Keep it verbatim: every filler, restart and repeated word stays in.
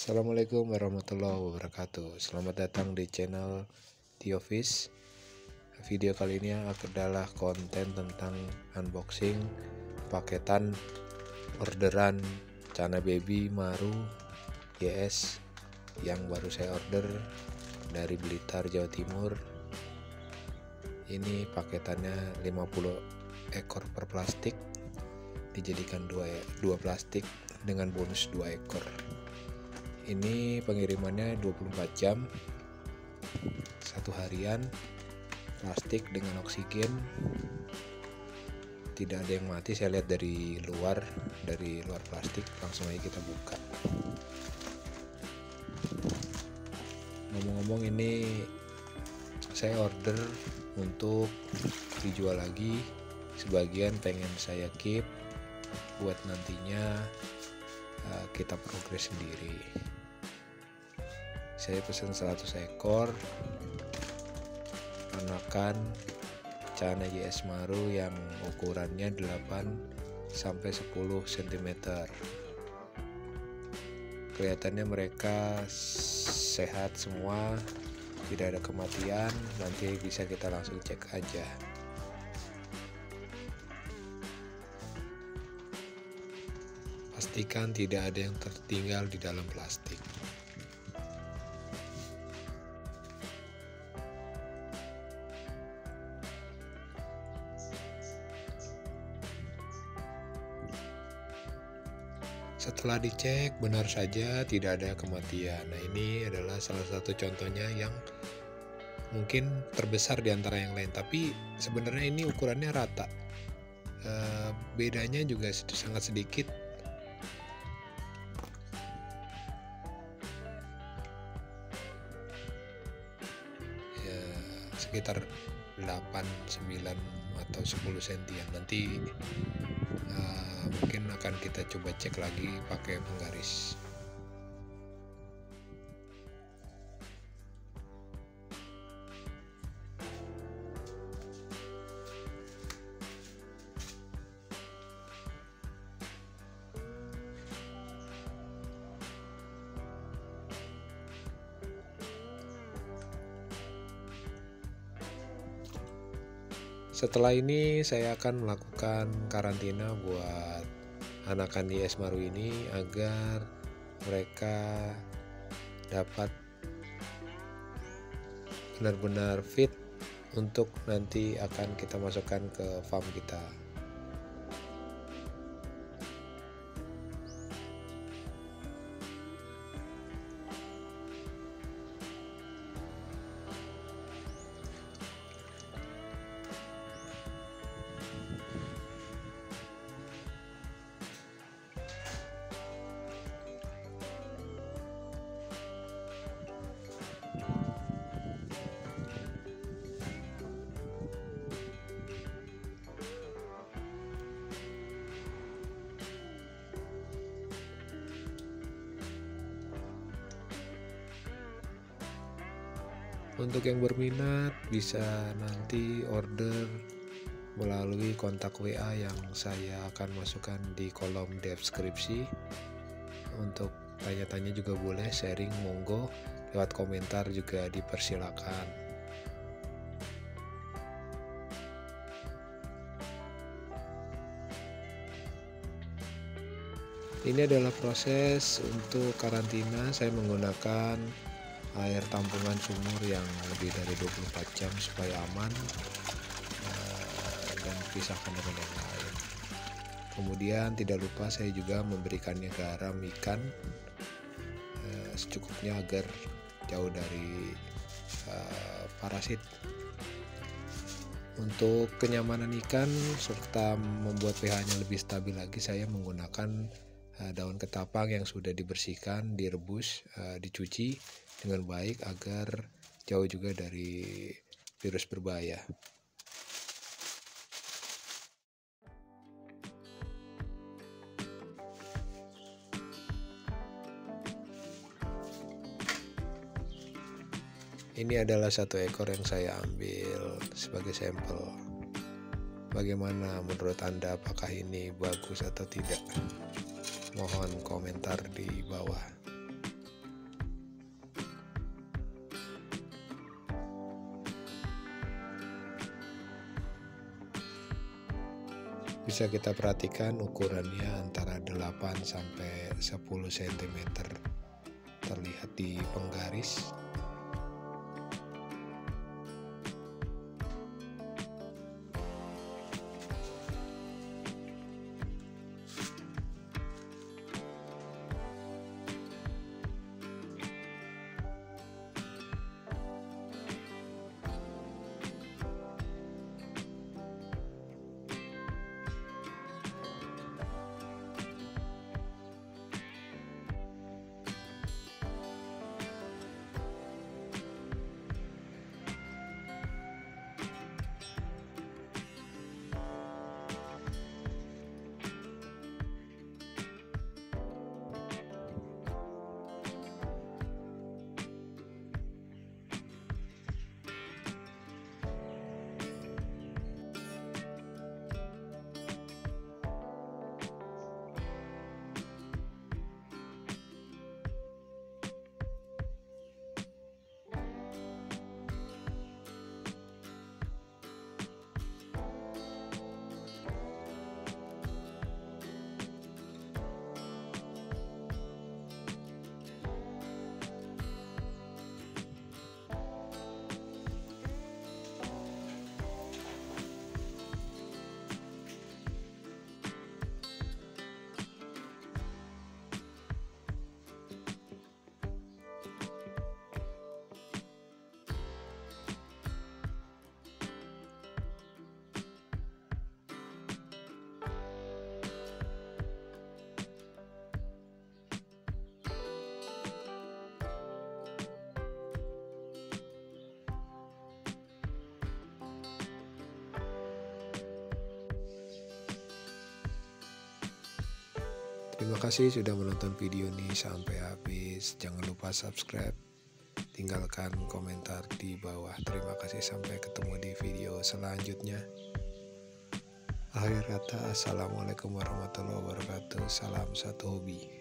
Assalamualaikum warahmatullahi wabarakatuh. Selamat datang di channel Tio Fish. Video kali ini adalah konten tentang unboxing paketan orderan Cana Baby Maru Y S yang baru saya order dari Blitar, Jawa Timur. Ini paketannya lima puluh ekor per plastik, dijadikan dua, dua plastik dengan bonus dua ekor. Ini pengirimannya dua puluh empat jam, satu harian, plastik dengan oksigen, tidak ada yang mati. Saya lihat dari luar, dari luar plastik. Langsung aja kita buka. Ngomong-ngomong, ini saya order untuk dijual lagi. Sebagian pengen saya keep buat nantinya uh, kita progres sendiri. Saya pesan seratus ekor anakan Cana Y S Maru yang ukurannya delapan sampai sepuluh sentimeter. Kelihatannya mereka sehat semua, tidak ada kematian. Nanti bisa kita langsung cek aja. Pastikan tidak ada yang tertinggal di dalam plastik. Setelah dicek, benar saja tidak ada kematian. Nah, ini adalah salah satu contohnya yang mungkin terbesar di antara yang lain, tapi sebenarnya ini ukurannya rata. E, bedanya juga sangat sedikit. Ya, sekitar delapan, sembilan atau sepuluh sentian. Nanti uh, mungkin akan kita coba cek lagi pakai penggaris. Setelah ini saya akan melakukan karantina buat anakan Y S Maru ini agar mereka dapat benar-benar fit untuk nanti akan kita masukkan ke farm kita. Untuk yang berminat bisa nanti order melalui kontak W A yang saya akan masukkan di kolom deskripsi. Untuk tanya-tanya juga boleh, sharing monggo, lewat komentar juga dipersilakan. Ini adalah proses untuk karantina. Saya menggunakan air tampungan sumur yang lebih dari dua puluh empat jam supaya aman uh, dan pisahkan dengan yang lain. Kemudian tidak lupa saya juga memberikannya garam ikan uh, secukupnya agar jauh dari uh, parasit. Untuk kenyamanan ikan serta membuat pH-nya lebih stabil lagi, saya menggunakan uh, daun ketapang yang sudah dibersihkan, direbus, uh, dicuci dengan baik agar jauh juga dari virus berbahaya. Ini adalah satu ekor yang saya ambil sebagai sampel. Bagaimana menurut Anda, apakah ini bagus atau tidak? Mohon komentar di bawah. Bisa kita perhatikan ukurannya antara delapan sampai sepuluh sentimeter terlihat di penggaris. Terima kasih sudah menonton video ini sampai habis. Jangan lupa subscribe, tinggalkan komentar di bawah. Terima kasih, sampai ketemu di video selanjutnya. Akhir kata, assalamualaikum warahmatullahi wabarakatuh. Salam satu hobi.